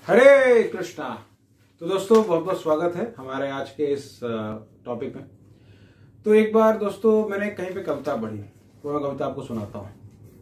हरे कृष्णा। तो दोस्तों बहुत बहुत स्वागत है हमारे आज के इस टॉपिक में। तो एक बार दोस्तों मैंने कहीं पे कविता पढ़ी, वो मैं कविता आपको सुनाता हूँ।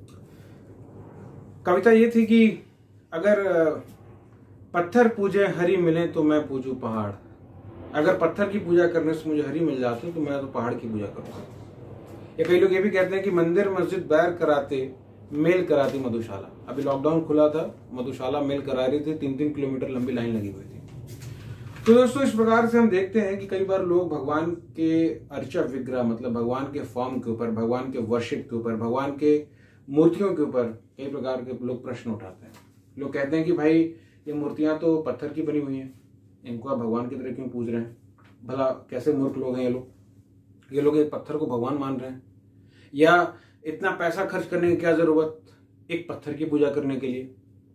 कविता ये थी कि अगर पत्थर पूजे हरि मिले तो मैं पूजू पहाड़। अगर पत्थर की पूजा करने से मुझे हरि मिल जाते तो मैं तो पहाड़ की पूजा करूँगा। या कई लोग ये भी कहते हैं कि मंदिर मस्जिद बैर कराते मेल कराती मधुशाला। अभी लॉकडाउन खुला था, मधुशाला मेल करा रही थी, 3-3 किलोमीटर लंबी लाइन लगी हुई थी। तो दोस्तों इस प्रकार से हम देखते हैं कि कई बार लोग भगवान के अर्चा विग्रह मतलब भगवान के फॉर्म के ऊपर, भगवान के वर्शिप के ऊपर, भगवान के मूर्तियों के ऊपर कई प्रकार के लोग प्रश्न उठाते हैं। लोग कहते हैं कि भाई ये मूर्तियां तो पत्थर की बनी हुई हैं, इनको आप भगवान की तरह क्यों पूज रहे हैं? भला कैसे मूर्ख लोग हैं ये लोग एक पत्थर को भगवान मान रहे हैं। या इतना पैसा खर्च करने की क्या जरूरत एक पत्थर की पूजा करने के लिए?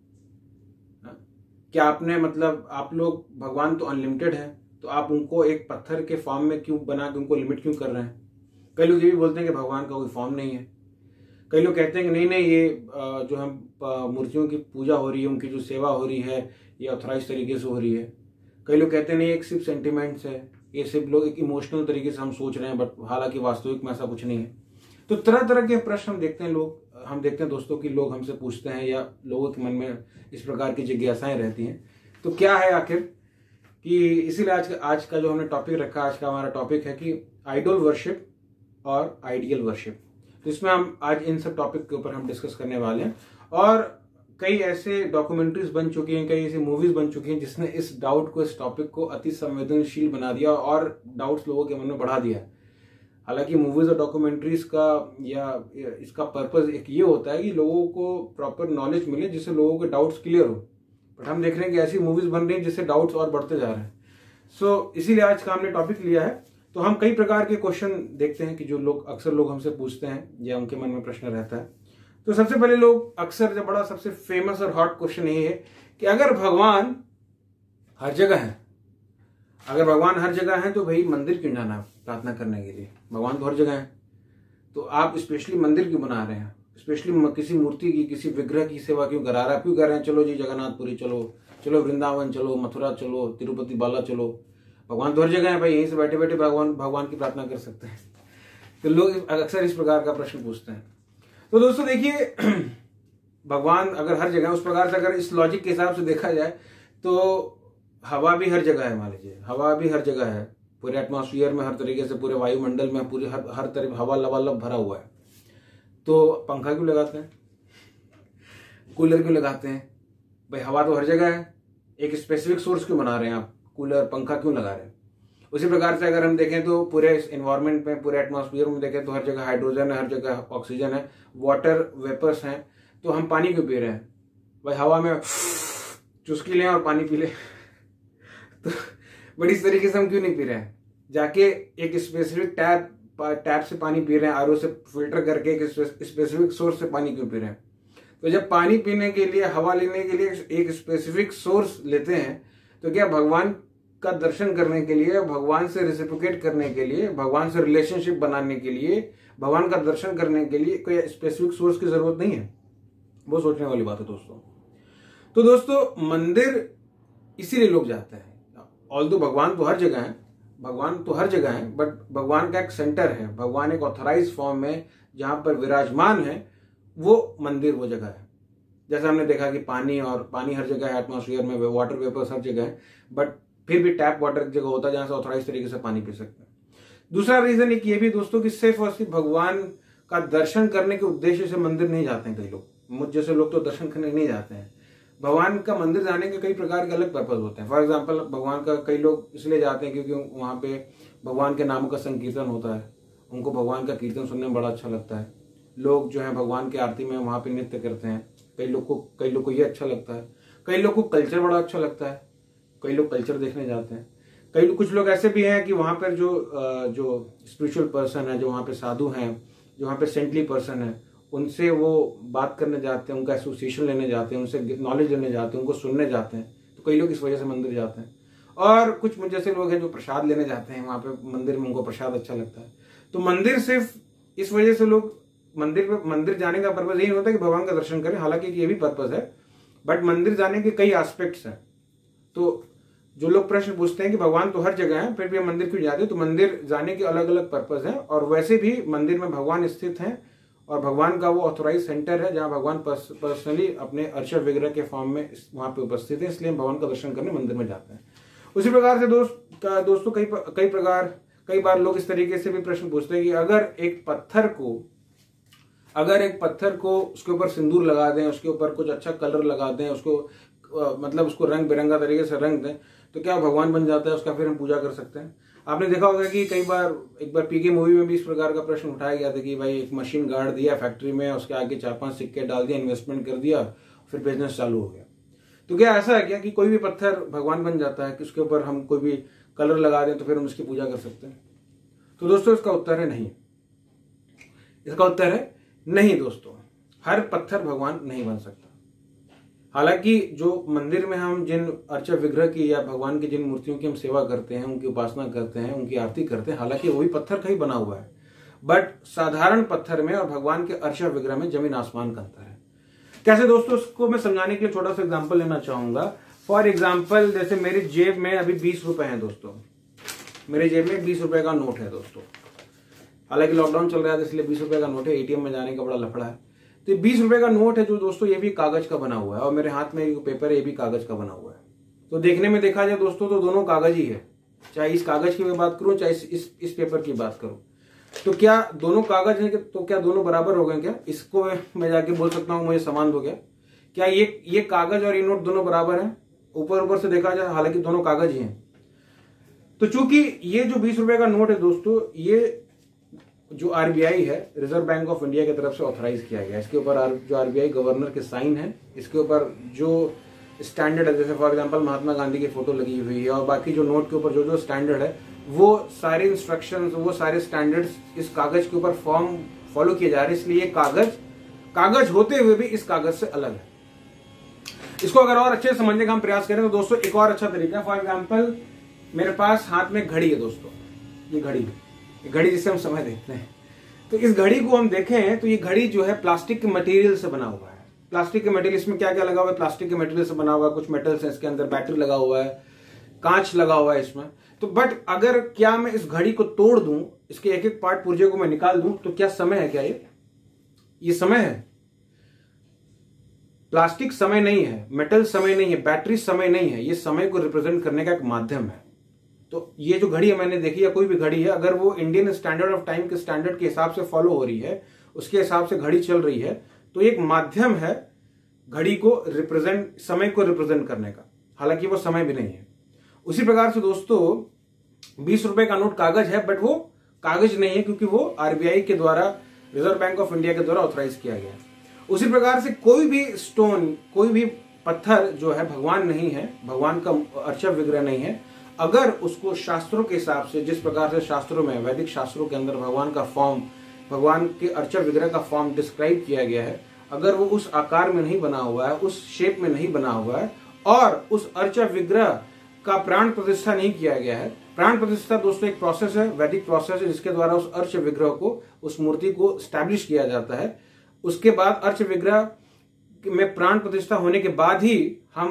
क्या आपने मतलब आप लोग भगवान तो अनलिमिटेड है, तो आप उनको एक पत्थर के फॉर्म में क्यों बना के उनको लिमिट क्यों कर रहे हैं? कई लोग ये भी बोलते हैं कि भगवान का कोई फॉर्म नहीं है। कई लोग कहते हैं कि नहीं ये जो हम मूर्तियों की पूजा हो रही है, उनकी जो सेवा हो रही है ये ऑथराइज तरीके से हो रही है। कई लोग कहते हैं नहीं एक सिर्फ सेंटिमेंट्स है, ये सिर्फ लोग एक इमोशनल तरीके से हम सोच रहे हैं, बट हालांकि वास्तविक में ऐसा कुछ नहीं है। तो तरह तरह के प्रश्न हम देखते हैं दोस्तों कि लोग हमसे पूछते हैं या लोगों के मन में इस प्रकार की जिज्ञासाएं रहती हैं। तो क्या है आखिर कि इसीलिए आज का जो हमने टॉपिक रखा, आज का हमारा टॉपिक है कि आइडल वर्शिप और आइडियल वर्शिप। तो इसमें हम आज इन सब टॉपिक के ऊपर हम डिस्कस करने वाले हैं। और कई ऐसे डॉक्यूमेंट्रीज बन चुकी हैं, कई ऐसी मूवीज बन चुकी हैं जिसने इस डाउट को, इस टॉपिक को अति संवेदनशील बना दिया और डाउट्स लोगों के मन में बढ़ा दिया। हालांकि मूवीज और डॉक्यूमेंट्रीज का या इसका पर्पस एक ये होता है कि लोगों को प्रॉपर नॉलेज मिले जिससे लोगों के डाउट्स क्लियर हो। बट हम देख रहे हैं कि ऐसी मूवीज बन रही हैं जिससे डाउट्स और बढ़ते जा रहे हैं। सो इसीलिए आज का हमने टॉपिक लिया है। तो हम कई प्रकार के क्वेश्चन देखते हैं कि जो लोग अक्सर लोग हमसे पूछते हैं या उनके मन में प्रश्न रहता है। तो सबसे पहले लोग अक्सर जो बड़ा सबसे फेमस और हॉट क्वेश्चन ये है कि अगर भगवान हर जगह है, अगर भगवान हर जगह है तो भाई मंदिर क्यों जाना प्रार्थना करने के लिए? भगवान तो हर जगह है, तो आप स्पेशली मंदिर क्यों बना रहे हैं? स्पेशली किसी मूर्ति की, किसी विग्रह की सेवा क्यों करा रहे हैं? क्यों कर रहे हैं? चलो जी जगन्नाथपुरी चलो, चलो वृंदावन चलो, मथुरा चलो, तिरुपति बाला चलो। भगवान तो हर जगह है भाई, यहीं से बैठे बैठे भगवान की प्रार्थना कर सकते हैं। तो लोग अक्सर इस प्रकार का प्रश्न पूछते हैं। तो दोस्तों देखिए, भगवान अगर हर जगह, उस प्रकार से अगर इस लॉजिक के हिसाब से देखा जाए तो हवा भी हर जगह है। मान लीजिए हवा भी हर जगह है, पूरे एटमॉस्फेयर में हर तरीके से, पूरे वायुमंडल में पूरे हर तरफ हवा लबालब भरा हुआ है। तो पंखा क्यों लगाते हैं? कूलर क्यों लगाते हैं? भाई हवा तो हर जगह है, एक स्पेसिफिक सोर्स क्यों बना रहे हैं आप? कूलर पंखा क्यों लगा रहे हैं? उसी प्रकार से अगर हम देखें तो पूरे एनवायरमेंट में, पूरे एटमॉस्फेयर में देखें तो हर जगह हाइड्रोजन है, हर जगह ऑक्सीजन है, वाटर वेपर्स हैं। तो हम पानी क्यों पी रहे हैं? भाई हवा में चुस्की लें और पानी पी लें। तो बड़ी इस तरीके से हम क्यों नहीं पी रहे हैं? जाके एक स्पेसिफिक टैप से पानी पी रहे हैं, आरओ से फिल्टर करके एक स्पेसिफिक सोर्स से पानी क्यों पी रहे हैं? तो जब पानी पीने के लिए, हवा लेने के लिए एक स्पेसिफिक सोर्स लेते हैं, तो क्या भगवान का दर्शन करने के लिए, भगवान से रेसिप्रोकेट करने के लिए, भगवान से रिलेशनशिप बनाने के लिए, भगवान का दर्शन करने के लिए कोई स्पेसिफिक सोर्स की जरूरत नहीं है? वो सोचने वाली बात है दोस्तों। तो दोस्तों मंदिर इसीलिए लोग जाते हैं। ऑल्दो भगवान तो हर जगह है, भगवान तो हर जगह है, बट भगवान का एक सेंटर है, भगवान एक ऑथराइज फॉर्म में जहां पर विराजमान है, वो मंदिर वो जगह है। जैसा हमने देखा कि पानी हर जगह है, एटमॉस्फेयर में वाटर वेपर्स हर जगह है, बट फिर भी टैप वाटर एक जगह होता है जहां से ऑथराइज तरीके से पानी पी सकते हैं। दूसरा रीजन एक ये भी दोस्तों कि सिर्फ और सिर्फ भगवान का दर्शन करने के उद्देश्य से मंदिर नहीं जाते हैं कई लोग। मुझ जैसे लोग तो दर्शन करने नहीं जाते हैं। भगवान का मंदिर जाने के कई प्रकार के अलग पर्पज होते हैं। फॉर एग्जाम्पल भगवान का कई लोग इसलिए जाते हैं क्योंकि वहां पे भगवान के नामों का संकीर्तन होता है, उनको भगवान का कीर्तन सुनने में बड़ा अच्छा लगता है। लोग जो है भगवान की आरती में वहां पे नृत्य करते हैं। कई लोग को ये अच्छा लगता है। कई लोग को कल्चर बड़ा अच्छा लगता है, कई लोग कल्चर देखने जाते हैं। कुछ लोग ऐसे भी हैं कि वहां पर जो स्पिरिचुअल पर्सन है, जो वहां पे साधु हैं, जो वहां पे सेंटली पर्सन है, उनसे वो बात करने जाते हैं, उनका एसोसिएशन लेने जाते हैं, उनसे नॉलेज लेने जाते हैं, उनको सुनने जाते हैं। तो कई लोग इस वजह से मंदिर जाते हैं। और कुछ मुझ जैसे लोग हैं जो प्रसाद लेने जाते हैं, वहां पे मंदिर में उनको प्रसाद अच्छा लगता है। तो मंदिर सिर्फ इस वजह से लोग मंदिर जाने का पर्पज यही होता है कि भगवान का दर्शन करें। हालांकि ये भी पर्पज है, बट मंदिर जाने के कई एस्पेक्ट्स हैं। तो जो लोग प्रश्न पूछते हैं कि भगवान तो हर जगह है, फिर भी हम मंदिर क्यों जाते हैं, तो मंदिर जाने के अलग अलग पर्पज हैं, और वैसे भी मंदिर में भगवान स्थित हैं और भगवान का वो ऑथोराइज सेंटर है जहां भगवान पर्सनली अपने अर्चक विग्रह के फॉर्म में वहां पे उपस्थित है, इसलिए हम भगवान का दर्शन करने मंदिर में जाते हैं। उसी प्रकार से दोस्तों कई बार लोग इस तरीके से भी प्रश्न पूछते हैं कि अगर एक पत्थर को उसके ऊपर सिंदूर लगा दें, उसके ऊपर कुछ अच्छा कलर लगा दें, उसको मतलब उसको रंग बिरंगा तरीके से रंग दें, तो क्या भगवान बन जाता है, उसका फिर हम पूजा कर सकते हैं। आपने देखा होगा कि एक बार पीके मूवी में भी इस प्रकार का प्रश्न उठाया गया था कि भाई एक मशीन गाड़ दिया फैक्ट्री में, उसके आगे 4-5 सिक्के डाल दिया, इन्वेस्टमेंट कर दिया, फिर बिजनेस चालू हो गया। तो क्या ऐसा है क्या कि कोई भी पत्थर भगवान बन जाता है कि उसके ऊपर हम कोई भी कलर लगा दें तो फिर हम उसकी पूजा कर सकते हैं? तो दोस्तों इसका उत्तर है नहीं। इसका उत्तर है नहीं दोस्तों, हर पत्थर भगवान नहीं बन सकता। हालांकि जो मंदिर में हम जिन अर्चक विग्रह की या भगवान की जिन मूर्तियों की हम सेवा करते हैं, उनकी उपासना करते हैं, उनकी आरती करते हैं, हालांकि वही पत्थर का ही बना हुआ है, बट साधारण पत्थर में और भगवान के अर्चक विग्रह में जमीन आसमान का अंतर है। कैसे दोस्तों, उसको मैं समझाने के लिए छोटा सा एग्जाम्पल लेना चाहूंगा। फॉर एग्जाम्पल, जैसे मेरी जेब में अभी 20 रुपए हैं दोस्तों, मेरे जेब में 20 रुपए का नोट है दोस्तों। हालांकि लॉकडाउन चल रहा है इसलिए 20 रुपए का नोट है, एटीएम में जाने का बड़ा लफड़ा है। तो 20 रुपए का नोट है जो दोस्तों, ये भी कागज का बना हुआ है, और मेरे हाथ में एक पेपर है, ये भी कागज का बना हुआ है। तो देखने में देखा जाए दोस्तों तो दोनों कागज ही है, चाहे इस कागज की मैं बात करूं चाहे इस पेपर की बात करूं। तो क्या दोनों कागज हैं, तो क्या दोनों बराबर हो गए क्या? इसको मैं जाके बोल सकता हूं मुझे समान हो गया क्या? ये कागज और ये नोट दोनों बराबर हैं ऊपर से देखा जाए, हालांकि दोनों कागज ही हैं। तो चूंकि ये जो 20 रुपए का नोट है दोस्तों, ये जो आरबीआई है, रिजर्व बैंक ऑफ इंडिया की तरफ से ऑथराइज किया गया, इसके ऊपर जो आरबीआई गवर्नर के साइन है, इसके ऊपर जो स्टैंडर्ड है, जैसे फॉर एग्जांपल महात्मा गांधी की फोटो लगी हुई है, और बाकी जो नोट के ऊपर जो स्टैंडर्ड है, वो सारे इंस्ट्रक्शंस, वो सारे स्टैंडर्ड्स इस कागज के ऊपर फॉर्म फॉलो किए जा रहे हैं। इसलिए ये कागज होते हुए भी इस कागज से अलग है। इसको अगर और अच्छे से समझने का हम प्रयास करें तो दोस्तों एक और अच्छा तरीका, फॉर एग्जाम्पल मेरे पास हाथ में घड़ी है दोस्तों, ये घड़ी जिससे हम समय देखते हैं। तो इस घड़ी को हम देखें तो ये घड़ी जो है प्लास्टिक के मटेरियल से बना हुआ है। प्लास्टिक के मटेरियल, इसमें क्या क्या लगा हुआ है? प्लास्टिक के मटेरियल से बना हुआ है, कुछ मेटल्स है इसके अंदर, बैटरी लगा हुआ है, कांच लगा हुआ है इसमें। तो बट अगर क्या मैं इस घड़ी को तोड़ दूं, इसके एक एक पार्ट पुर्जे को मैं निकाल दूं, तो क्या समय है? क्या ये समय है? प्लास्टिक समय नहीं है, मेटल समय नहीं है, बैटरी समय नहीं है, ये समय को रिप्रेजेंट करने का एक माध्यम है। तो ये जो घड़ी है मैंने देखी, या कोई भी घड़ी है, अगर वो इंडियन स्टैंडर्ड ऑफ टाइम के स्टैंडर्ड के हिसाब से फॉलो हो रही है, उसके हिसाब से घड़ी चल रही है, तो एक माध्यम है घड़ी को रिप्रेजेंट, समय को रिप्रेजेंट करने का, हालांकि वो समय भी नहीं है। उसी प्रकार से दोस्तों 20 रुपए का नोट कागज है, बट वो कागज नहीं है क्योंकि वो आरबीआई के द्वारा, रिजर्व बैंक ऑफ इंडिया के द्वारा ऑथराइज किया गया है। उसी प्रकार से कोई भी स्टोन, कोई भी पत्थर जो है भगवान नहीं है, भगवान का अर्चक विग्रह नहीं है, अगर उसको शास्त्रों के हिसाब से, जिस प्रकार से शास्त्रों में, वैदिक शास्त्रों के अंदर भगवान का फॉर्म, भगवान के अर्चक विग्रह का फॉर्म डिस्क्राइब किया गया है, अगर वो उस आकार में नहीं बना हुआ है, उस शेप में नहीं बना हुआ है, और उस अर्चक विग्रह का प्राण प्रतिष्ठा नहीं किया गया है। प्राण प्रतिष्ठा दोस्तों एक प्रोसेस है, वैदिक प्रोसेस है, जिसके द्वारा उस अर्चक विग्रह को, उस मूर्ति को स्टैब्लिश किया जाता है। उसके बाद अर्चक विग्रह में प्राण प्रतिष्ठा होने के बाद ही हम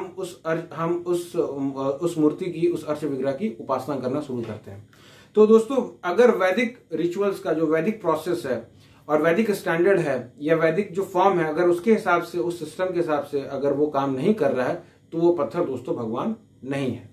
उस मूर्ति की, उस अर्चक विग्रह की उपासना करना शुरू करते हैं। तो दोस्तों अगर वैदिक रिचुअल्स का जो वैदिक प्रोसेस है और वैदिक स्टैंडर्ड है या वैदिक जो फॉर्म है, अगर उसके हिसाब से, उस सिस्टम के हिसाब से अगर वो काम नहीं कर रहा है, तो वो पत्थर दोस्तों भगवान नहीं है।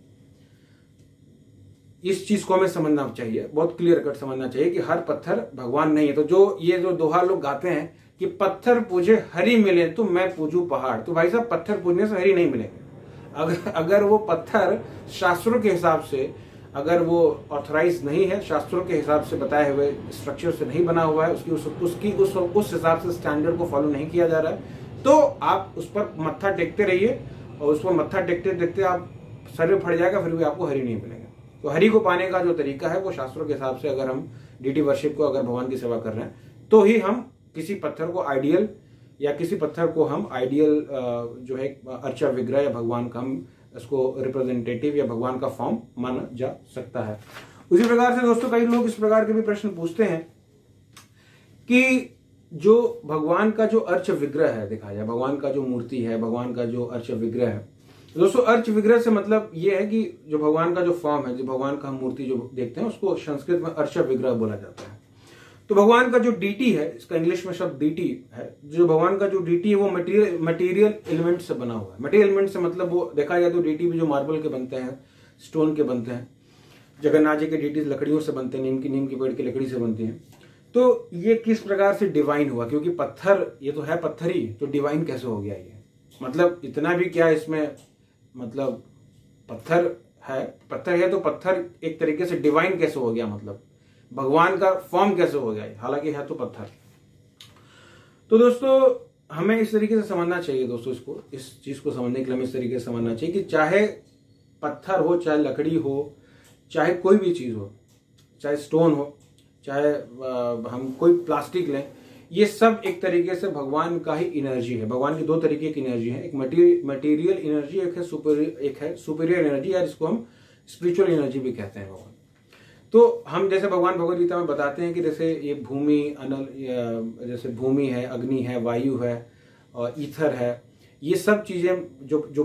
इस चीज को हमें समझना चाहिए, बहुत क्लियर कट समझना चाहिए कि हर पत्थर भगवान नहीं है। तो जो ये जो दोहा लोग गाते हैं कि पत्थर पूजे हरि मिले तो मैं पूजू पहाड़, तो भाई साहब पत्थर पूजने से हरि नहीं मिलेंगे। अगर वो पत्थर शास्त्रों के हिसाब से, अगर वो ऑथराइज नहीं है, शास्त्रों के हिसाब से बताए हुए स्ट्रक्चर से नहीं बना हुआ है, उस हिसाब से स्टैंडर्ड को फॉलो नहीं किया जा रहा है, तो आप उस पर मत्था टेकते रहिए, और उस पर मत्था टेकते टेकते आप सर में फट जाएगा, फिर भी आपको हरि नहीं मिलेगा। तो हरि को पाने का जो तरीका है वो शास्त्रों के हिसाब से, अगर हम डीटी वर्शिप को, अगर भगवान की सेवा कर रहे हैं, तो ही हम किसी पत्थर को आइडियल, या किसी पत्थर को हम आइडियल जो है अर्चक विग्रह या भगवान का, हम इसको रिप्रेजेंटेटिव या भगवान का फॉर्म माना जा सकता है। उसी प्रकार से दोस्तों कई लोग इस प्रकार के भी प्रश्न पूछते हैं कि जो भगवान का जो अर्चक विग्रह है, देखा जाए भगवान का जो मूर्ति है, भगवान का जो अर्चक विग्रह है, दोस्तों अर्च विग्रह से मतलब ये है कि जो भगवान का जो फॉर्म है, जो भगवान का हम मूर्ति जो देखते हैं, उसको संस्कृत में अर्च विग्रह बोला जाता है। तो भगवान का जो डीटी है, इसका इंग्लिश में शब्द डीटी है, जो भगवान का जो डीटी है वो मटेरियल एलिमेंट से बना हुआ है। मटेरियल एलिमेंट से मतलब वो देखा जाए तो डीटी भी जो मार्बल के बनते हैं, स्टोन के बनते हैं, जगन्नाथ जी के डीटी लकड़ियों से बनते हैं, नीम की पेड़ की लकड़ी से बनती हैं। तो ये किस प्रकार से डिवाइन हुआ, क्योंकि पत्थर ये तो है पत्थर ही, तो डिवाइन कैसे हो गया ये? मतलब इतना भी क्या इसमें, मतलब पत्थर है तो पत्थर एक तरीके से डिवाइन कैसे हो गया, मतलब भगवान का फॉर्म कैसे हो गया, हालांकि है तो पत्थर। तो दोस्तों हमें इस तरीके से समझना चाहिए दोस्तों, इसको, इस चीज को समझने के लिए हमें इस तरीके से समझना चाहिए कि चाहे पत्थर हो, चाहे लकड़ी हो, चाहे कोई भी चीज हो, चाहे स्टोन हो, चाहे हम कोई प्लास्टिक लें, ये सब एक तरीके से भगवान का ही एनर्जी है। भगवान की दो तरीके की एनर्जी है, एक मटेरियल एनर्जी, एक है सुपीरियर एनर्जी, या जिसको हम स्पिरिचुअल एनर्जी भी कहते हैं भगवान। तो हम जैसे भगवान भगवद गीता में बताते हैं कि जैसे ये भूमि, अनल, जैसे भूमि है, अग्नि है, वायु है और ईथर है, ये सब चीजें जो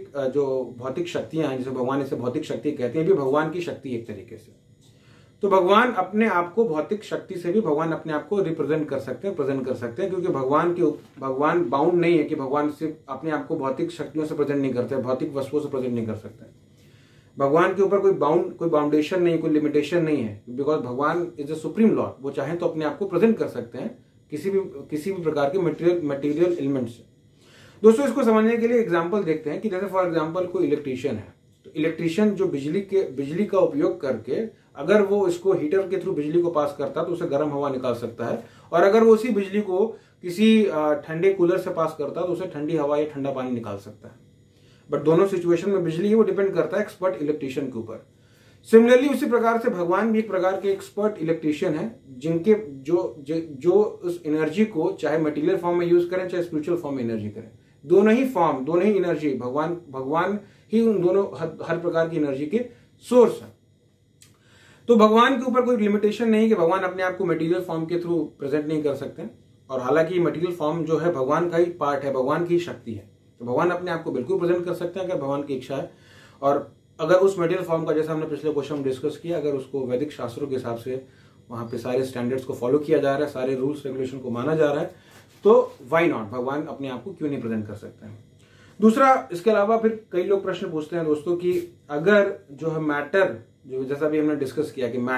भौतिक शक्तियां हैं, जिसे भगवान इसे भौतिक शक्ति कहते हैं, भी भगवान की शक्ति एक तरीके से। तो भगवान अपने आप को भौतिक शक्ति से भी भगवान अपने आप को रिप्रेजेंट कर सकते हैं, प्रेजेंट कर सकते हैं, क्योंकि भगवान बाउंड नहीं है कि भगवान सिर्फ अपने आप को भौतिक शक्तियों से प्रेजेंट नहीं करते, भौतिक वस्तुओं से प्रेजेंट नहीं कर सकते। भगवान के ऊपर कोई बाउंडेशन नहीं, कोई लिमिटेशन नहीं है, बिकॉज भगवान इज अ सुप्रीम लॉर्ड। वो चाहे तो अपने आप को प्रेजेंट कर सकते हैं किसी भी प्रकार के मटेरियल एलिमेंट से। दोस्तों इसको समझने के लिए एग्जांपल देखते हैं कि जैसे फॉर एग्जांपल कोई इलेक्ट्रिशियन है, तो इलेक्ट्रिशियन जो बिजली का उपयोग करके अगर वो इसको हीटर के थ्रू बिजली को पास करता है तो उसे गर्म हवा निकाल सकता है, और अगर वो उसी बिजली को किसी ठंडे कूलर से पास करता है तो उसे ठंडी हवा या ठंडा पानी निकाल सकता है। बट दोनों सिचुएशन में बिजली है वो डिपेंड करता है एक्सपर्ट इलेक्ट्रिशियन के ऊपर। सिमिलरली उसी प्रकार से भगवान भी एक प्रकार के एक्सपर्ट इलेक्ट्रिशियन है, जिनके जो उस एनर्जी को चाहे मटेरियल फॉर्म में यूज करें, चाहे स्पिरिचुअल फॉर्म में एनर्जी करें, दोनों ही फॉर्म, दोनों ही एनर्जी, भगवान ही उन दोनों हर प्रकार की एनर्जी के सोर्स है। तो भगवान के ऊपर कोई लिमिटेशन नहीं कि भगवान अपने आप को मटेरियल फॉर्म के थ्रू प्रेजेंट नहीं कर सकते, और हालांकि मटेरियल फॉर्म जो है भगवान का ही पार्ट है, भगवान की शक्ति है, तो भगवान अपने आप को बिल्कुल प्रेजेंट कर सकते हैं अगर भगवान की इच्छा है। और अगर उस मटेरियल फॉर्म का, जैसा हमने पिछले क्वेश्चन में डिस्कस किया, अगर उसको वैदिक शास्त्रों के हिसाब से वहां पे सारे स्टैंडर्ड्स को फॉलो किया जा रहा है, सारे रूल्स रेगुलेशन को माना जा रहा है, तो वाई नॉट, भगवान अपने आप को क्यों नहीं प्रेजेंट कर सकते हैं। दूसरा, इसके अलावा फिर कई लोग प्रश्न पूछते हैं दोस्तों कि अगर जो है मैटर, जो जैसा भी हमने डिस्कस किया कि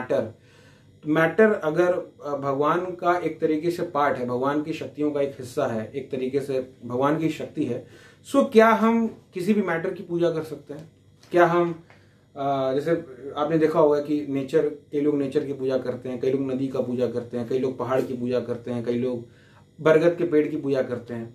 मैटर अगर भगवान का एक तरीके से पार्ट है, भगवान की शक्तियों का एक हिस्सा है, एक तरीके से भगवान की शक्ति है, सो क्या हम किसी भी मैटर की पूजा कर सकते हैं? क्या हम जैसे आपने देखा होगा कि कई लोग नेचर की पूजा करते हैं, कई लोग नदी का पूजा करते हैं, कई लोग पहाड़ की पूजा करते हैं, कई लोग बरगद के पेड़ की पूजा करते हैं।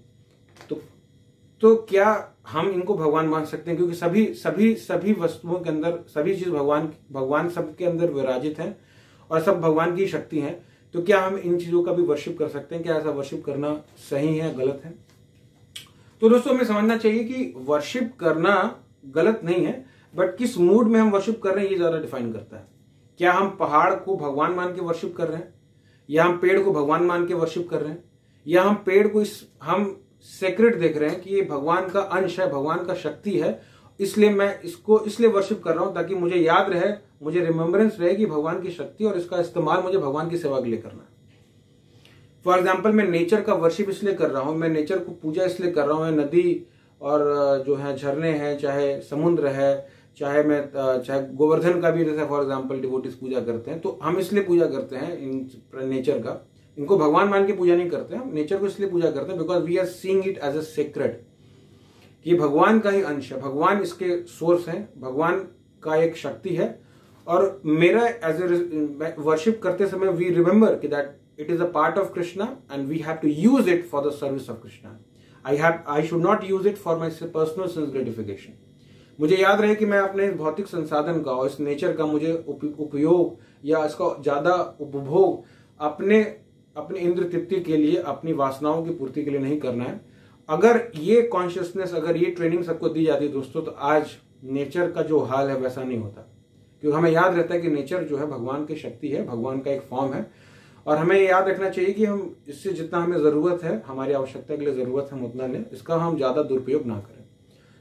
तो क्या हम इनको भगवान मान सकते हैं? क्योंकि सभी वस्तुओं के अंदर सभी चीज भगवान सबके अंदर विराजित हैं और सब भगवान की शक्ति है। तो क्या हम इन चीजों का भी वर्शिप कर सकते हैं? क्या ऐसा वर्शिप करना सही है, गलत है? तो दोस्तों हमें समझना चाहिए कि वर्शिप करना गलत नहीं है, बट किस मूड में हम वर्शिप कर रहे हैं ये ज्यादा डिफाइन करता है। क्या हम पहाड़ को भगवान मान के वर्शिप कर रहे हैं, या हम पेड़ को भगवान मान के वर्शिप कर रहे हैं, या हम पेड़ को हम सेक्रेट देख रहे हैं कि ये भगवान का अंश है, भगवान का शक्ति है, इसलिए मैं इसको इसलिए वर्शिप कर रहा हूं ताकि मुझे याद रहे, मुझे रिमेम्बरेंस रहे कि भगवान की शक्ति, और इसका इस्तेमाल मुझे भगवान की सेवा के लिए करना है। फॉर एग्जाम्पल, मैं नेचर का वर्शिप इसलिए कर रहा हूं, मैं नेचर को पूजा इसलिए कर रहा हूं, नदी और जो है झरने हैं, चाहे समुद्र है, चाहे गोवर्धन का भी जैसे फॉर एग्जाम्पल डिवोटीज पूजा करते हैं, तो हम इसलिए पूजा करते हैं इन नेचर का, इनको भगवान मान के पूजा नहीं करते हैं, हम नेचर को इसलिए पूजा करते हैं because we are seeing it as a sacred, ये भगवान का ही अंश है, भगवान इसके सोर्स है, भगवान का एक शक्ति है। और मेरा एज ए वर्शिप करते समय वी रिमेंबर कि that it is a part of Krishna and we have to use it for the service of Krishna. I should not use it for my personal sense gratification. मुझे याद रहे कि मैं अपने भौतिक संसाधन का और इस नेचर का मुझे उपयोग या इसका ज्यादा उपभोग अपने इंद्र तृप्ति के लिए, अपनी वासनाओं की पूर्ति के लिए नहीं करना है। अगर ये कॉन्शियसनेस, अगर ये ट्रेनिंग सबको दी जाती है दोस्तों, तो आज नेचर का जो हाल है वैसा नहीं होता, क्योंकि हमें याद रहता है कि नेचर जो है भगवान की शक्ति है, भगवान का एक फॉर्म है, और हमें ये याद रखना चाहिए कि हम इससे जितना हमें जरूरत है, हमारी आवश्यकता के लिए जरूरत है, हम उतना लें, इसका हम ज्यादा दुरुपयोग ना करें।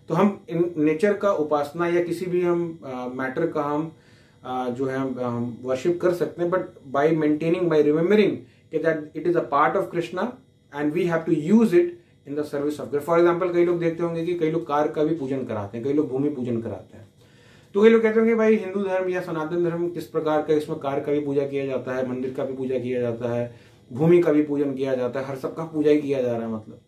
तो हम इन नेचर का उपासना या किसी भी हम मैटर का हम जो है वर्शिप कर सकते हैं, but by maintaining, by remembering that it is a part of Krishna and we have to use it in the service of God. For example कई लोग देखते होंगे कि कई लोग कार का भी पूजन कराते हैं, कई लोग भूमि पूजन कराते हैं। तो कई लोग कहते होंगे भाई हिंदू धर्म या सनातन धर्म किस प्रकार का, इसमें कार का भी पूजा किया जाता है, मंदिर का भी पूजा किया जाता है, भूमि का भी पूजन किया जाता है, हर सबका पूजा ही किया जा रहा है। मतलब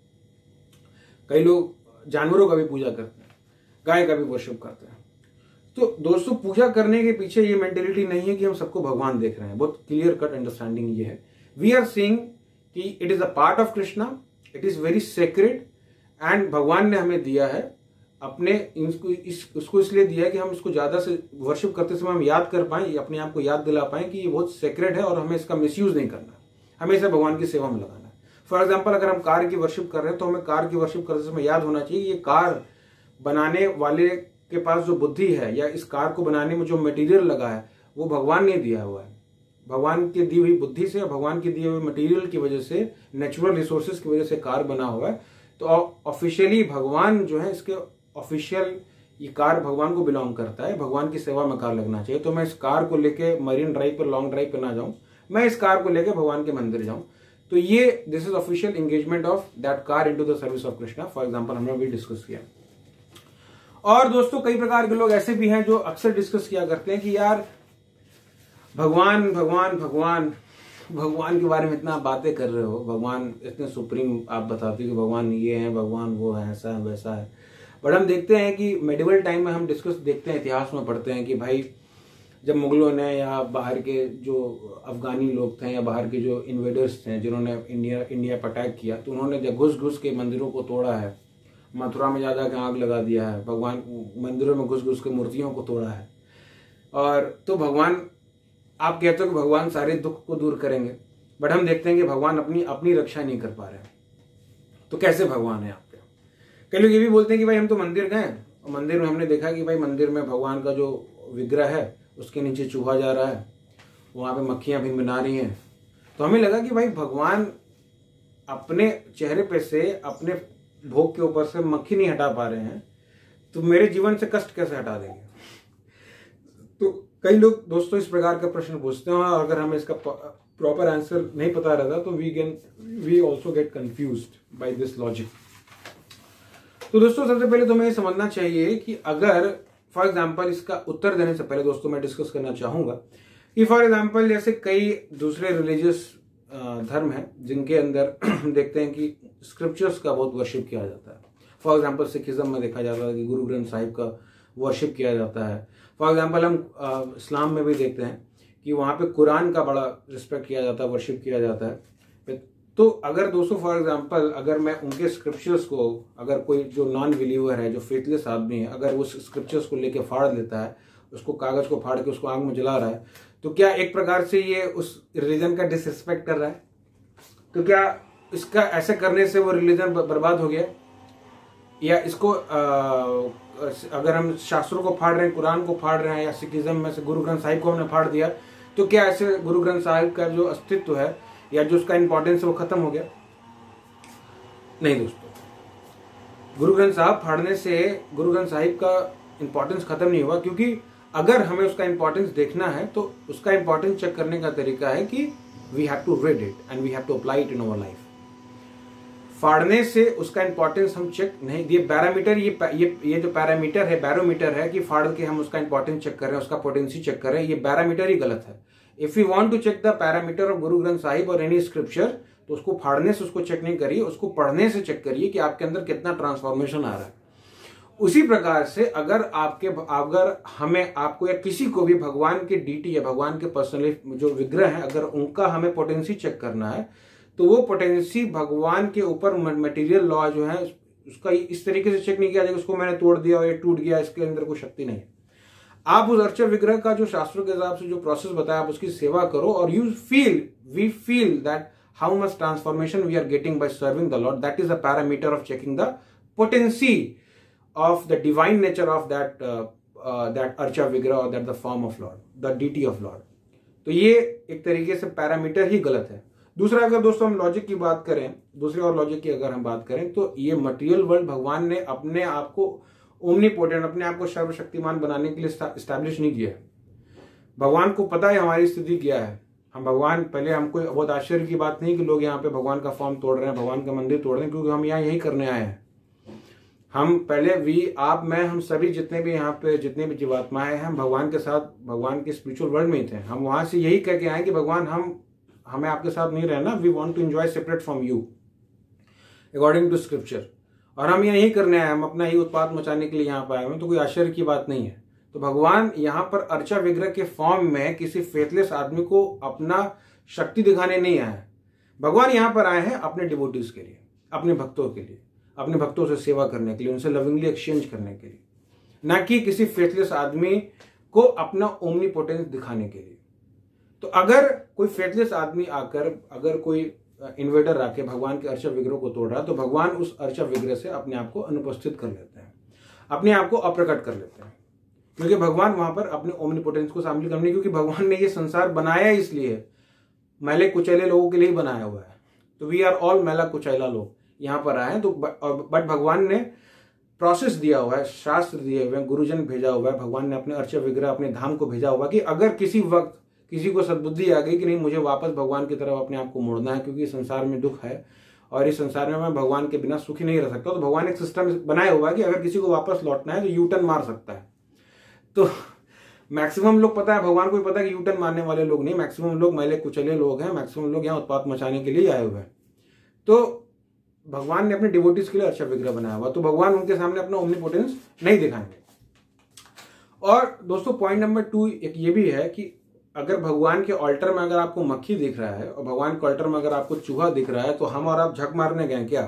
कई लोग जानवरों का भी पूजा करते हैं, गाय का भी वर्शिप करते हैं। तो दोस्तों पूजा करने के पीछे ये मेंटेलिटी नहीं है कि हम सबको भगवान देख रहे हैं, बहुत क्लियर कट अंडरस्टैंडिंग ये है। वी आर सीइंग कि it is a part of Krishna, it is very sacred and भगवान ने हमें दिया है अपने उसको इसलिए दिया है कि हम इसको ज्यादा से वर्शिप करते समय हम याद कर पाए, अपने आप को याद दिला पाए कि ये बहुत सेक्रेड है और हमें इसका मिसयूज नहीं करना, हमें इसे भगवान की सेवा में लगाना है। फॉर एग्जाम्पल अगर हम कार की वर्शिप कर रहे हैं तो हमें कार की वर्शिप करते समय याद होना चाहिए ये कार बनाने वाले के पास जो बुद्धि है या इस कार को बनाने में जो मटेरियल लगा है वो भगवान ने दिया हुआ है। भगवान की दी हुई बुद्धि से, भगवान के दिए हुए मटेरियल की वजह से, नेचुरल रिसोर्सेज की वजह से कार बना हुआ है। तो ऑफिशियली भगवान जो है इसके ऑफिशियल ये कार भगवान को बिलोंग करता है, भगवान की सेवा में कार लगना चाहिए। तो मैं इस कार को लेके मरीन ड्राइव पर, लॉन्ग ड्राइव पर ना जाऊं, मैं इस कार को लेके भगवान के मंदिर जाऊं। तो ये this is official engagement of that car into the service of Krishna. For example हमने अभी डिस्कस किया। और दोस्तों कई प्रकार के लोग ऐसे भी हैं जो अक्सर डिस्कस किया करते हैं कि यार भगवान भगवान भगवान भगवान के बारे में इतना बातें कर रहे हो, भगवान इतने सुप्रीम आप बताते हो कि भगवान ये है, भगवान वो है, ऐसा है वैसा है। बट हम देखते हैं कि मेडिवल टाइम में हम डिस्कस देखते हैं, इतिहास में पढ़ते हैं कि भाई जब मुगलों ने या बाहर के जो अफगानी लोग थे या बाहर के जो इन्वेडर्स थे जिन्होंने इंडिया पर अटैक किया, तो उन्होंने जब घुस घुस के मंदिरों को तोड़ा है, मथुरा में ज्यादा के आग लगा दिया है, भगवान मंदिरों में घुस घुस के मूर्तियों को तोड़ा है। और तो भगवान, आप कहते हो कि भगवान सारे दुख को दूर करेंगे, बट हम देखते हैं कि भगवान अपनी रक्षा नहीं कर पा रहे हैं। तो कैसे भगवान है आपके? कई लोग ये भी बोलते हैं कि भाई हम तो मंदिर गए और मंदिर में हमने देखा कि भाई मंदिर में भगवान का जो विग्रह है उसके नीचे चूहा जा रहा है, वहां पे मक्खियां भी मिला रही हैं। तो हमें लगा कि भाई भगवान अपने चेहरे पे से, अपने भोग के ऊपर से मक्खी नहीं हटा पा रहे हैं, तो मेरे जीवन से कष्ट कैसे हटा देंगे? तो कई लोग दोस्तों इस प्रकार का प्रश्न पूछते हैं और अगर हमें इसका प्रॉपर आंसर नहीं पता रहता तो we also get confused by this logic. तो दोस्तों सबसे पहले तो हमें समझना चाहिए कि अगर फॉर एग्जाम्पल इसका उत्तर देने से पहले दोस्तों मैं डिस्कस करना चाहूंगा कि फॉर एग्जाम्पल जैसे कई दूसरे रिलीजियस धर्म है जिनके अंदर देखते हैं कि स्क्रिप्चर्स का बहुत वर्शिप किया जाता है। फॉर एग्जाम्पल सिखिज्म में देखा जाता है कि गुरु ग्रंथ साहिब का वर्शिप किया जाता है। फॉर एग्जाम्पल हम इस्लाम में भी देखते हैं कि वहां पे कुरान का बड़ा रिस्पेक्ट किया जाता है, वर्शिप किया जाता है। तो अगर दोस्तों फॉर एग्जाम्पल अगर मैं उनके स्क्रिप्चर्स को, अगर कोई जो नॉन बिलीवर है, जो फेथलेस आदमी है, अगर वो स्क्रिप्चर्स को लेके फाड़ लेता है, उसको कागज को फाड़ के उसको आग में जला रहा है, तो क्या एक प्रकार से ये उस रिलीजन का डिसरिस्पेक्ट कर रहा है? तो क्या इसका ऐसे करने से वो रिलीजन बर्बाद हो गया? या इसको अगर हम शास्त्रों को फाड़ रहे हैं, कुरान को फाड़ रहे हैं, या सिखिज्म में से गुरु ग्रंथ साहिब को हमने फाड़ दिया, तो क्या ऐसे गुरु ग्रंथ साहिब का जो अस्तित्व है या जो उसका इंपॉर्टेंस है वो खत्म हो गया? नहीं दोस्तों, गुरु ग्रंथ साहिब फाड़ने से गुरु ग्रंथ साहिब का इंपॉर्टेंस खत्म नहीं हुआ, क्योंकि अगर हमें उसका इंपॉर्टेंस देखना है तो उसका इंपॉर्टेंस चेक करने का तरीका है कि we have to read it and we have to apply it in our life. फाड़ने से उसका इंपॉर्टेंस हम चेक नहीं, ये पैरामीटर, ये जो पैरामीटर है, बैरोमीटर है कि फाड़ के हम उसका इंपॉर्टेंस चेक कर रहे हैं, उसका पोटेंसी चेक कर रहे हैं, ये बैरोमीटर ही गलत है। If you want to check the parameter of Guru Granth Sahib और एनी स्क्रिप्चर, तो उसको फाड़ने से उसको चेक नहीं करिए, उसको पढ़ने से चेक करिए कि आपके अंदर कितना ट्रांसफॉर्मेशन आ रहा है। उसी प्रकार से अगर हमें, आपको या किसी को भी भगवान के डीटी या भगवान के पर्सनल जो विग्रह है, अगर उनका हमें पोटेंसी चेक करना है, तो वो पोटेंसी भगवान के ऊपर मटेरियल लॉ जो है उसका इस तरीके से चेक नहीं किया जाएगा उसको मैंने तोड़ दिया और ये टूट गया, इसके अंदर कोई शक्ति नहीं है। आप उस अर्चा विग्रह का जो शास्त्रों के हिसाब से जो प्रोसेस बताया, आप उसकी सेवा करो और we feel that how much transformation we are getting by serving the lord. That is the parameter of checking the potency of the divine nature of that archa vigrah or that the form of Lord, the deity of Lord। तो ये एक तरीके से parameter ही गलत है। दूसरा, अगर दोस्तों हम लॉजिक की बात करें, दूसरे और लॉजिक की अगर हम बात करें, तो ये मटेरियल वर्ल्ड भगवान ने अपने आप को ओमनीपोटेंट, अपने आप को सर्वशक्तिमान बनाने के लिए स्टैब्लिश नहीं किया है। भगवान को पता है हमारी स्थिति क्या है। हम भगवान, पहले हमको बहुत आश्चर्य की बात नहीं कि लोग यहाँ पे भगवान का फॉर्म तोड़ रहे हैं, भगवान का मंदिर तोड़ रहे हैं, क्योंकि हम यहाँ यही करने आए हैं। हम पहले आप, मैं, हम सभी जितने भी यहाँ पे जितने भी जीवात्माएं हैं, हम भगवान के साथ, भगवान के स्पिरिचुअल वर्ल्ड में ही थे। हम वहां से यही कह के आए कि भगवान हमें आपके साथ नहीं रहना, we want to enjoy separate from you according to scripture. और हम यही करने आए, हम अपना ही उत्पाद मचाने के लिए यहाँ पे आए हैं, तो कोई आश्चर्य की बात नहीं है। तो भगवान यहाँ पर अर्चा विग्रह के फॉर्म में किसी फेथलेस आदमी को अपना शक्ति दिखाने नहीं आए हैं। भगवान यहाँ पर आए हैं अपने डिवोटीज के लिए, अपने भक्तों के लिए, अपने भक्तों से सेवा करने के लिए, उनसे लविंगली एक्सचेंज करने के लिए, ना कि किसी फेथलेस आदमी को अपना ओमनीपोटेंस दिखाने के लिए। तो अगर कोई फेथलेस आदमी आकर, अगर कोई इन्वेडर आके भगवान के अर्चा विग्रह को तोड़ रहा है, तो भगवान उस अर्चा विग्रह से अपने आप को अनुपस्थित कर लेते हैं, अपने आप को अप्रकट कर लेते हैं, क्योंकि भगवान वहां पर अपने ओमनीपोटेंस को शामिल करने, क्योंकि भगवान ने ये संसार बनाया इसलिए मैले कुचैले लोगों के लिए ही बनाया हुआ है। तो वी आर ऑल मैला कुचैला लोग यहाँ पर आए हैं। तो बट भगवान ने प्रोसेस दिया हुआ है, शास्त्र दिए हुए हैं, गुरुजन भेजा हुआ है, भगवान ने अपने अर्चा विग्रह, अपने धाम को भेजा हुआ कि अगर किसी वक्त किसी को सद्बुद्धि आ गई कि नहीं, मुझे वापस भगवान की तरफ अपने आप को मोड़ना है, क्योंकि संसार में दुख है और इस संसार में मैं भगवान के बिना सुखी नहीं रह सकता, तो भगवान एक सिस्टम बनाया हुआ है कि अगर किसी को वापस लौटना है तो यू टर्न मार सकता है। तो मैक्सिमम लोग, पता है भगवान को भी पता है कि यू टर्न मारने वाले लोग नहीं, मैक्सिमम लोग मैले कुचले लोग हैं, मैक्सिमम लोग यहाँ उत्पात मचाने के लिए आए हुए हैं। तो भगवान ने अपने डिवोटीज के लिए अर्चा विग्रह बनाया हुआ, तो भगवान उनके सामने अपना ओमनीपोटेंस नहीं दिखाएंगे। और दोस्तों पॉइंट नंबर 2 एक ये भी है कि अगर भगवान के ऑल्टर में अगर आपको मक्खी दिख रहा है और भगवान के ऑल्टर में अगर आपको चूहा दिख रहा है, तो हम और आप झक मारने गए क्या?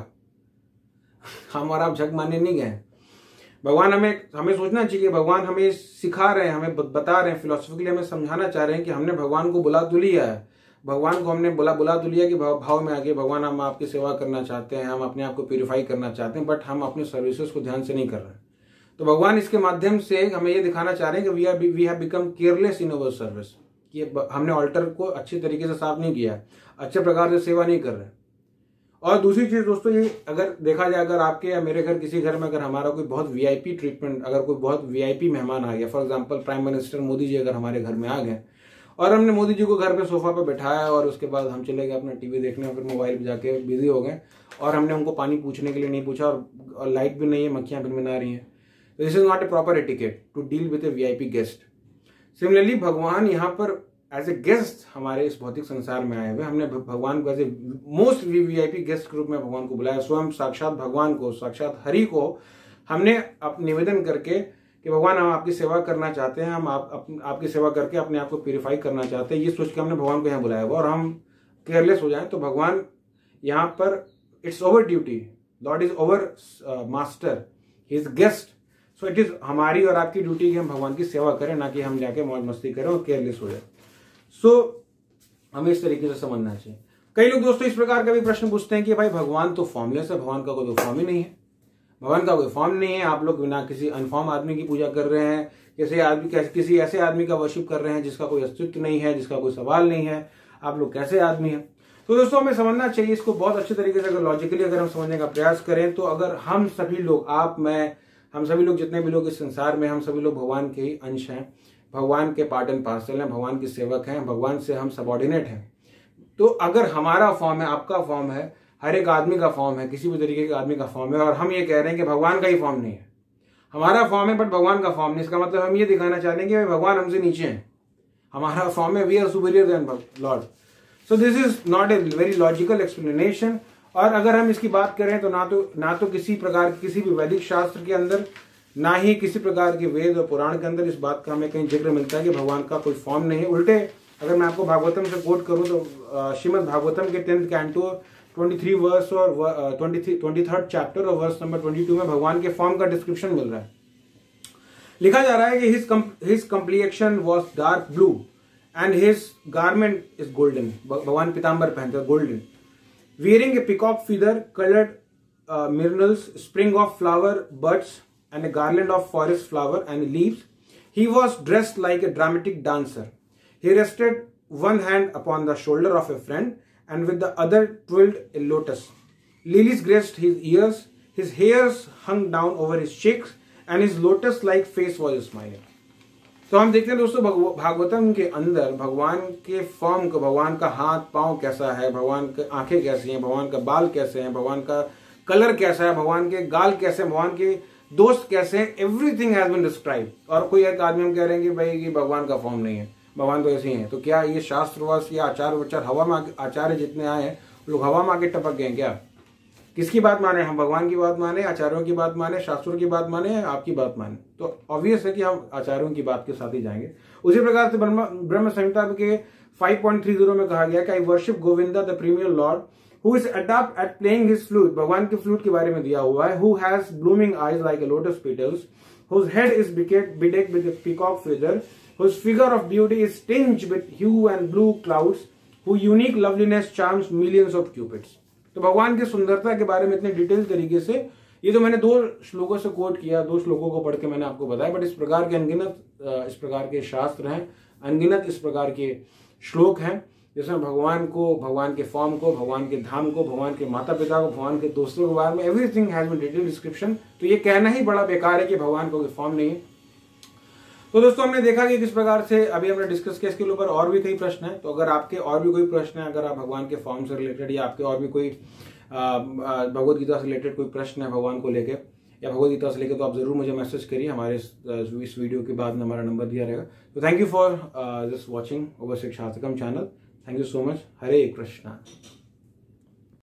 हम और आप झक मारने नहीं गए। भगवान हमें सोचना चाहिए, भगवान हमें सिखा रहे हैं, हमें बता रहे हैं, फिलोसफिकली हमें समझाना चाह रहे हैं कि हमने भगवान को बुला तो लिया है, भगवान को हमने बुला तो लिया कि भाव में आगे भगवान हम आपकी सेवा करना चाहते हैं, हम अपने आप को प्यूरिफाई करना चाहते हैं, बट हम अपने सर्विसेज को ध्यान से नहीं कर रहे हैं। तो भगवान इसके माध्यम से हमें ये दिखाना चाह रहे हैं कि we have become careless in our service, कि हमने ऑल्टर को अच्छे तरीके से साफ नहीं किया, अच्छे प्रकार से सेवा नहीं कर रहे। और दूसरी चीज दोस्तों, ये अगर देखा जाए, अगर आपके या मेरे घर किसी घर में अगर हमारा कोई बहुत वीआईपी ट्रीटमेंट, अगर कोई बहुत वीआईपी मेहमान आ गया, for example prime minister Modi ji अगर हमारे घर में आ गए और हमने मोदी जी को घर पे सोफा पे बैठाया और उसके बाद हम चले गए अपना टीवी देखने और फिर मोबाइल पे जाके बिजी हो गए और हमने उनको पानी पूछने के लिए नहीं पूछा और लाइट भी नहीं है, मक्खियां भिनभिना रही हैं, this is not a proper etiquette to deal with a VIP guest. Similarly भगवान यहाँ पर एज ए गेस्ट हमारे इस भौतिक संसार में आए हुए, हमने भगवान को as a most VIP guest के रूप में भगवान को बुलाया। स्वयं साक्षात भगवान को, साक्षात हरि को हमने निवेदन करके कि भगवान हम आपकी सेवा करना चाहते हैं, हम आपकी सेवा करके अपने आप को प्यूरिफाई करना चाहते हैं, ये सोच के हमने भगवान को यहाँ बुलाया हुआ। और हम केयरलेस हो जाएं तो भगवान यहाँ पर, it's our duty, lord is our master, he is guest, so it is हमारी और आपकी ड्यूटी कि हम भगवान की सेवा करें, ना कि हम जाके मौज मस्ती करें और केयरलेस हो जाए। सो हमें इस तरीके से समझना चाहिए। कई लोग दोस्तों इस प्रकार का भी प्रश्न पूछते हैं कि भाई भगवान तो फॉर्मलेस है, भगवान का कोई तो फॉर्म ही नहीं है, भगवान का कोई फॉर्म नहीं है, आप लोग बिना किसी अनफॉर्म आदमी की पूजा कर रहे हैं, किसी ऐसे आदमी का वर्शिप कर रहे हैं जिसका कोई अस्तित्व नहीं है, जिसका कोई सवाल नहीं है, आप लोग कैसे आदमी हैं? तो दोस्तों हमें समझना चाहिए इसको बहुत अच्छे तरीके से, अगर लॉजिकली अगर हम समझने का प्रयास करें तो अगर हम सभी लोग, आप, मैं, हम सभी लोग जितने भी लोग इस संसार में, हम सभी लोग भगवान के ही अंश हैं, भगवान के पार्ट एंड पार्सल हैं, भगवान के सेवक हैं, भगवान से हम सबॉर्डिनेट हैं। तो अगर हमारा फॉर्म है, आपका फॉर्म है, हर एक आदमी का फॉर्म है, किसी भी तरीके के आदमी का फॉर्म है, और हम ये कह रहे हैं कि भगवान का ही फॉर्म नहीं है, हमारा फॉर्म है बट भगवान का फॉर्म नहीं, इसका मतलब हम ये दिखाना चाहते हैं कि भगवान हमसे नीचे हैं, हमारा फॉर्म है, we are superior then lord. So this is not a very logical explanation. और अगर हम इसकी बात करें तो ना तो किसी प्रकार की, किसी भी वैदिक शास्त्र के अंदर, ना ही किसी प्रकार के वेद और पुराण के अंदर इस बात का हमें कहीं जिक्र मिलता है कि भगवान का कोई फॉर्म नहीं है। उल्टे अगर मैं आपको भागवतम से कोट करूं तो श्रीमद् भागवतम के 10th कैंटो 23 वर्स और 23rd चैप्टर और वर्स नंबर 22 में भगवान के फॉर्म का डिस्क्रिप्शन मिल रहा है। लिखा जा रहा है कि his complexion was dark blue and his garment is golden. भगवान पीताम्बर पहनते हैं golden, wearing a peacock feather colored myrtles, spring of flower buds and a garland of forest flower and leaves. He was dressed like a dramatic dancer. He rested one hand upon the shoulder of a friend and with the other twirled a lotus. Lilies graced his ears, his hairs hung down over his cheeks and his lotus like face was smiling. तो हम देखते हैं दोस्तों भागवतम के अंदर भगवान के form को, भगवान का हाथ पांव कैसा है, भगवान की आंखें कैसी हैं, भगवान का बाल कैसे हैं, भगवान का कलर कैसा है, भगवान के गाल कैसे हैं, भगवान के दोस्त कैसे हैं, एवरीथिंग हैज बीन डिस्क्राइब। और कोई एक आदमी हम कह रहे हैं कि भाई ये भगवान का फॉर्म नहीं है, भगवान तो ऐसे ही है। तो क्या ये शास्त्रवास या आचार्य विचार हवा में, आचार्य जितने आए हैं लोग हवा में आके टपक गए क्या? किसकी बात माने? हम भगवान की बात माने, आचार्यों की बात माने, शास्त्रों की बात माने, आपकी बात माने? तो ऑब्वियस है कि हम आचार्यों की बात के साथ ही जाएंगे। उसी प्रकार से ब्रह्म संहिता के 5.30 में कहा गया कि I worship Govinda the premier lord who is adept at playing his flute. भगवान के फ्लूट के बारे में दिया हुआ है। Who has blooming eyes like a lotus petals, whose head is bedecked with a peacock feather, whose figure of beauty is tinged with hue and blue clouds, whose unique loveliness charms millions of cupids। तो भगवान की सुंदरता के बारे में इतने detail तरीके से, ये तो मैंने 2 श्लोकों से कोट किया, 2 श्लोकों को पढ़ के मैंने आपको बताया, बट इस प्रकार के अनगिनत इस प्रकार के शास्त्र हैं, अनगिनत इस प्रकार के श्लोक हैं जिसमें भगवान को, भगवान के फॉर्म को, भगवान के धाम को, भगवान के माता पिता को, भगवान के दोस्तों के बारे में everything has been detail description. तो ये कहना ही बड़ा बेकार है कि भगवान को कोई फॉर्म नहीं है। तो दोस्तों हमने देखा कि किस प्रकार से अभी हमने डिस्कस किया, इसके ऊपर और भी कई प्रश्न हैं। तो अगर आपके और भी कोई प्रश्न है, अगर आप भगवान के फॉर्म से रिलेटेड या आपके और भी कोई भगवत गीता से रिलेटेड कोई प्रश्न है भगवान को लेके या भगवत गीता से लेके, तो आप जरूर मुझे मैसेज करिए। हमारे इस वीडियो के बाद में हमारा नंबर दिया रहेगा। तो thank you for this watching over Shiksha channel. Thank you so much. Hare Krishna.